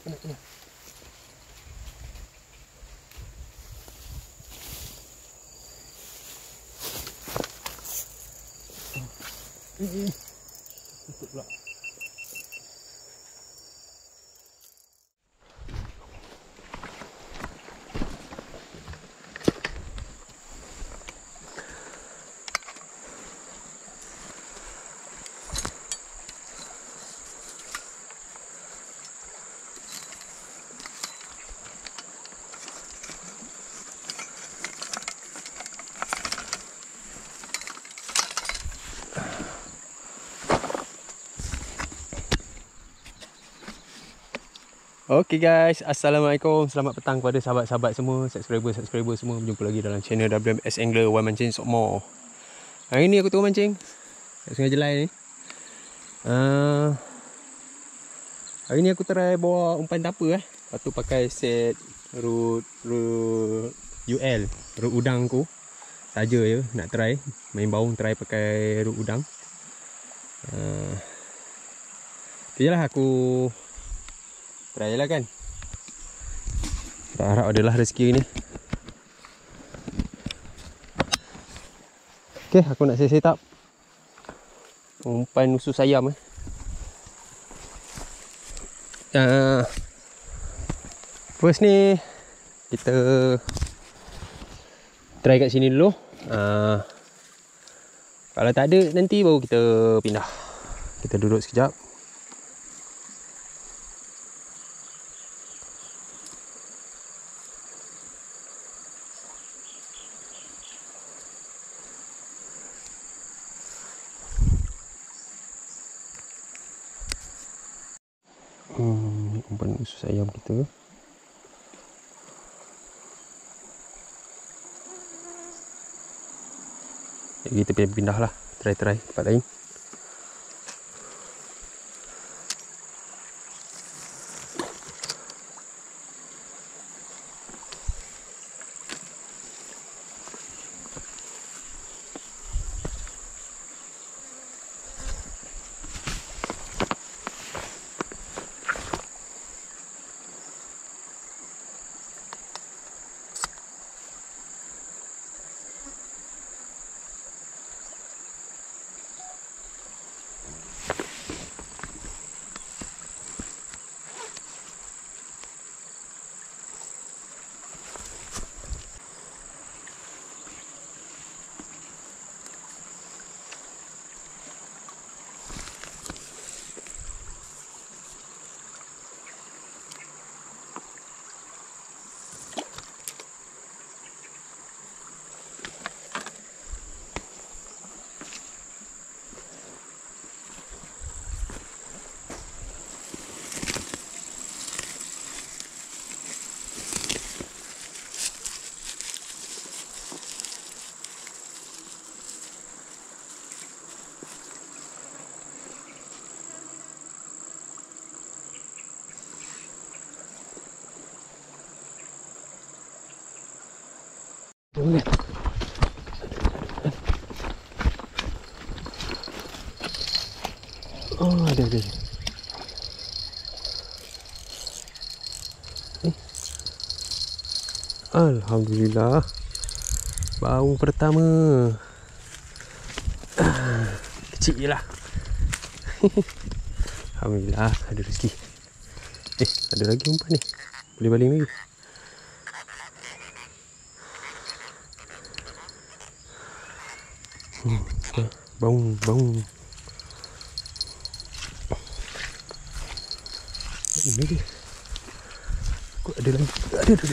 kena. Tutup pula. Okay guys, Assalamualaikum. Selamat petang kepada sahabat-sahabat semua, subscriber semua. Berjumpa lagi dalam channel WMS Angler One Mancing Sokmo. Hari ni aku tengah mancing kat Sungai Jelai ni. Hari ni aku try bawa umpan tapa Lepas tu pakai set rod UL, rod udang aku. Saja je nak try main baung, try pakai rod udang. Tu je lah, aku try lah kan. Tak harap adalah rezeki ni. Okay, aku nak set up umpan usus ayam First ni kita try kat sini dulu. Kalau tak ada nanti baru kita pindah. Kita duduk sekejap. Umpan usus ayam kita. Kita pindah lah, try tempat lain. Boleh. Oh, ada. Alhamdulillah. Baung pertama. Kecil je lah. Alhamdulillah, ada rezeki. Ada lagi umpan ni. Boleh baling lagi. Baung. Ini dia. Kok ada lagi? Ada.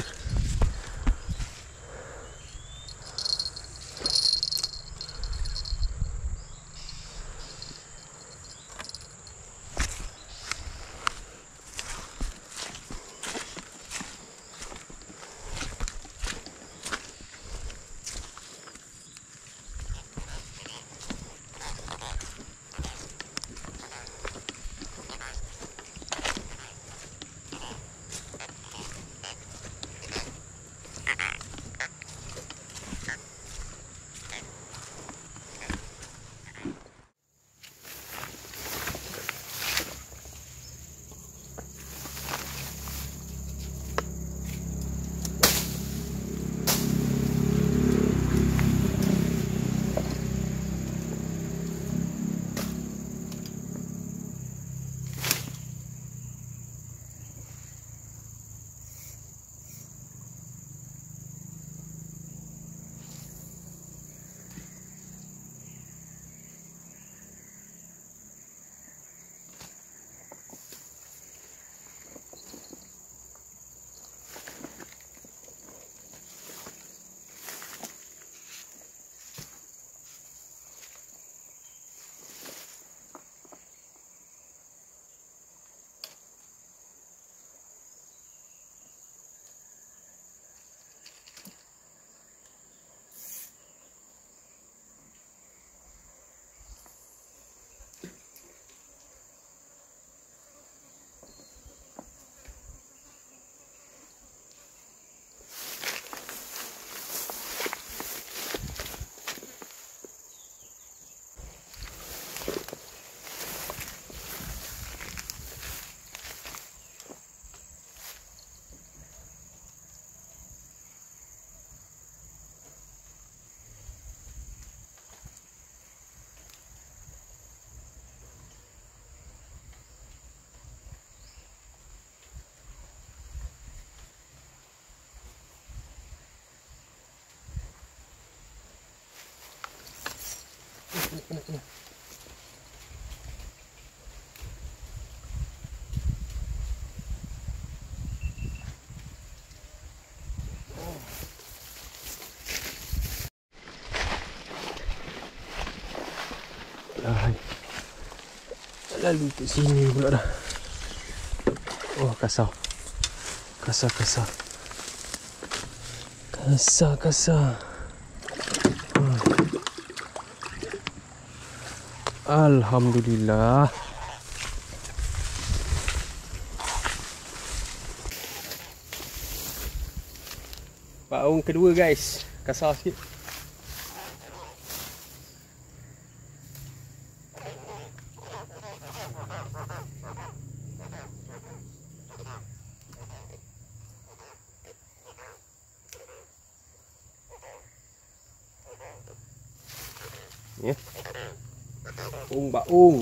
kena. Lalu ke sini pula dah. Oh, kasar. Kasar. Alhamdulillah. Baung kedua guys. Kasar sikit. Ya. Baung.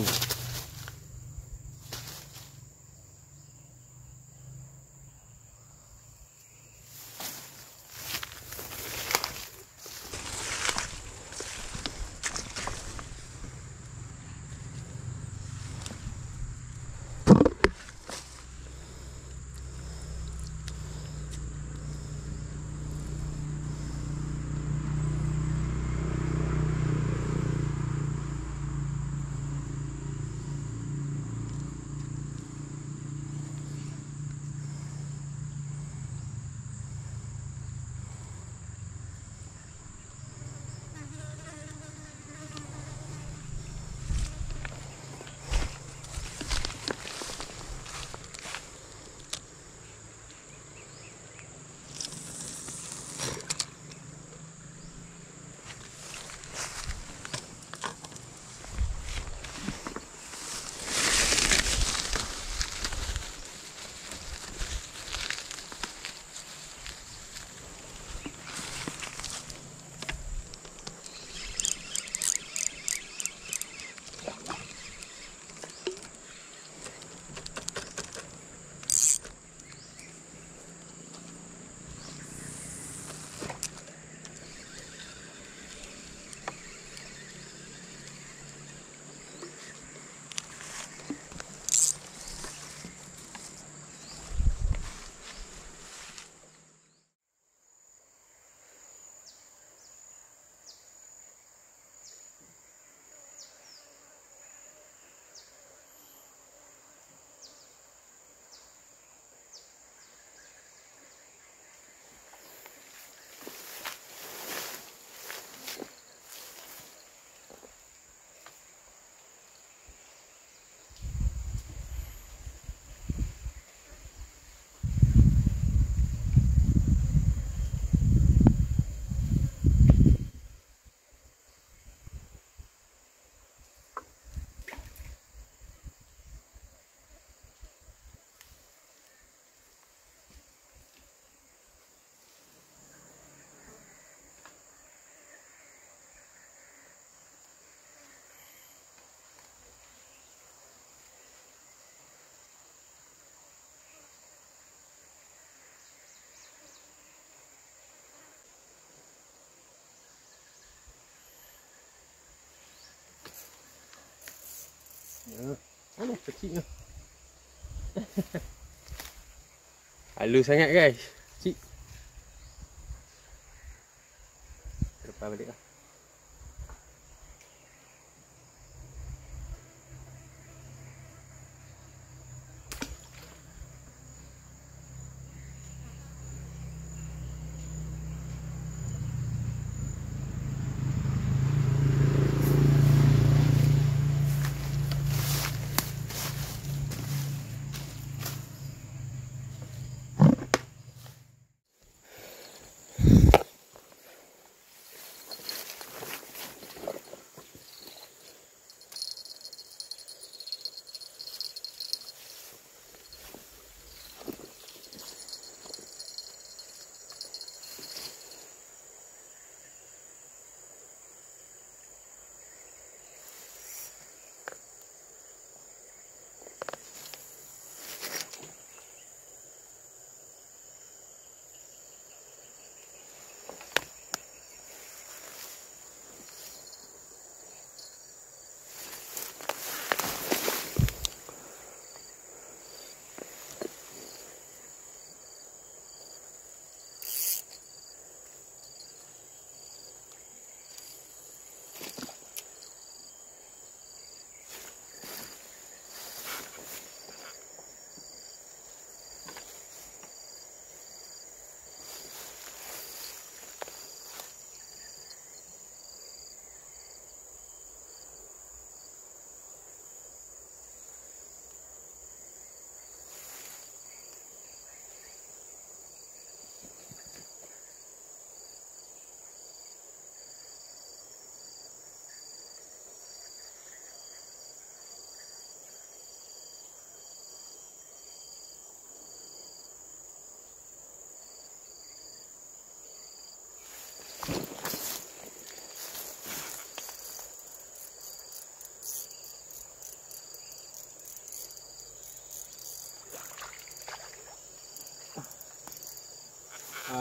Mana kecilnya. Halus sangat guys. Cik. Terlepas balik lah.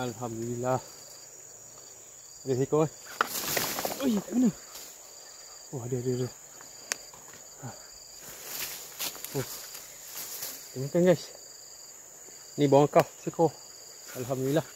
Alhamdulillah. Ada seekor. Oi, kat mana? Oh, ada. Oh. Makan guys. Ni bawang kau seekor. Alhamdulillah.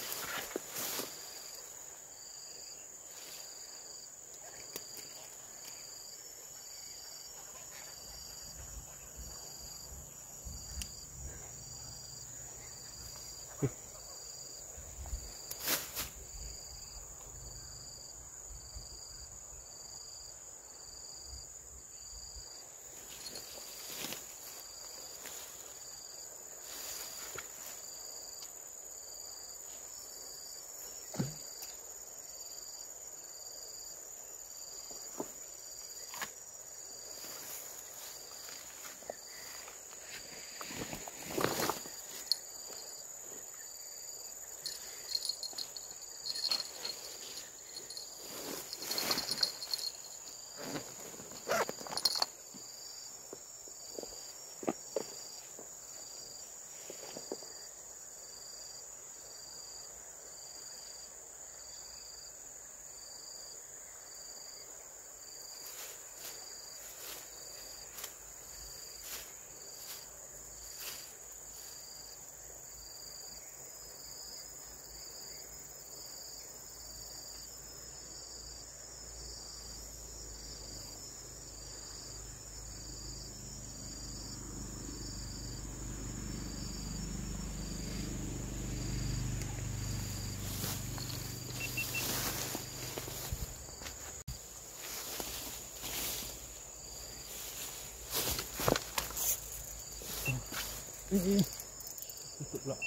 Tutup pula.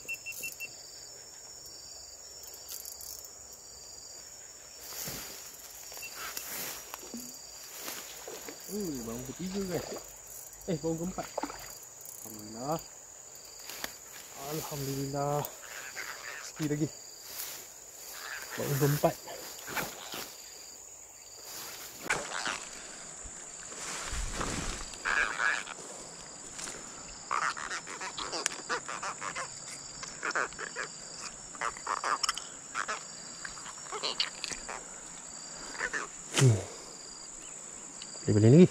Bawang ketiga guys. Bawang keempat. Alhamdulillah. Alhamdulillah. Sikit lagi. Bawang keempat. Boleh lagi.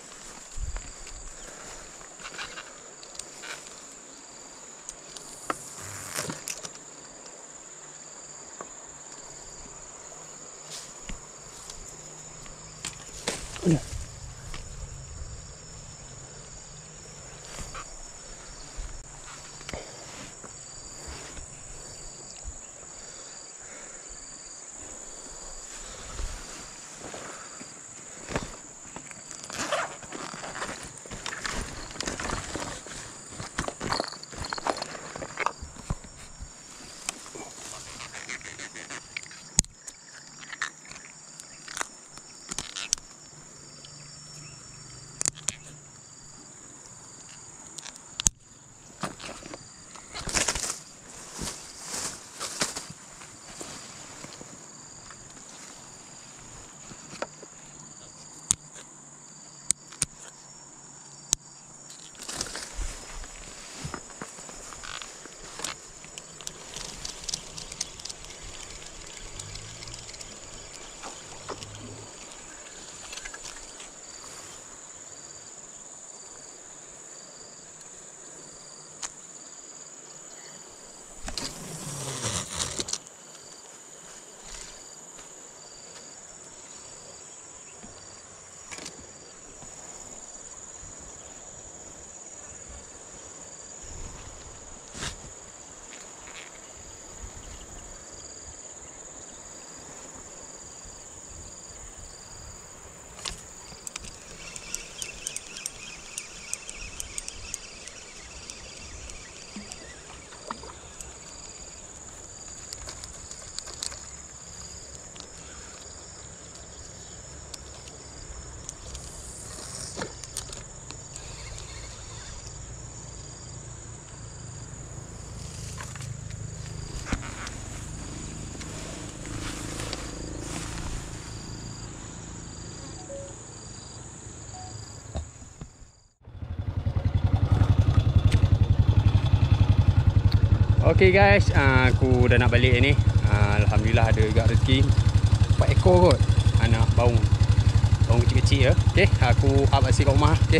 Okay guys, aku dah nak balik ni. Alhamdulillah ada juga rezeki 4 ekor kot anak baung kecil-kecil ya. Okay, aku up asik kat rumah. Okay,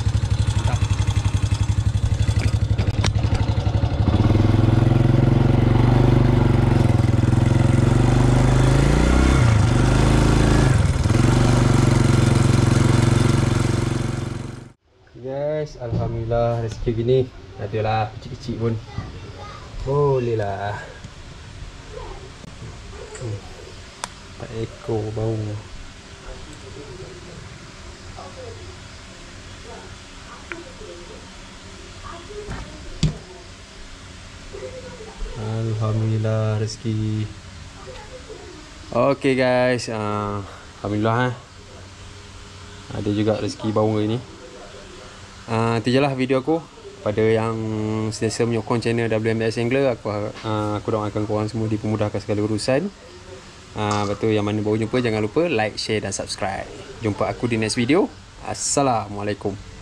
guys, alhamdulillah rezeki gini. Adalah kecil-kecil pun boleh lah. 4 ekor baung. Alhamdulillah rezeki. Okay guys, alhamdulillah ada juga rezeki baung hari ni. Itu je lah video aku. Pada yang sentiasa menyokong channel WMS Angler, aku doakan korang semua dipermudahkan segala urusan. Lepas tu yang mana baru jumpa, jangan lupa like, share dan subscribe. Jumpa aku di next video. Assalamualaikum.